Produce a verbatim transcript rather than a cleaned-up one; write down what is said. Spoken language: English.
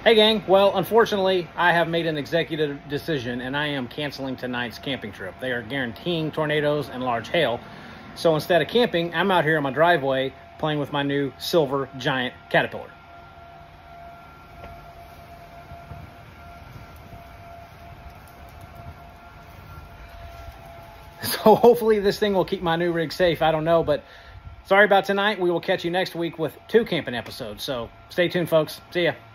Hey gang, well, unfortunately, I have made an executive decision and I am canceling tonight's camping trip. They are guaranteeing tornadoes and large hail. So instead of camping, I'm out here in my driveway playing with my new silver giant Caterpillar. So hopefully this thing will keep my new rig safe. I don't know, but sorry about tonight. We will catch you next week with two camping episodes. So stay tuned, folks. See ya.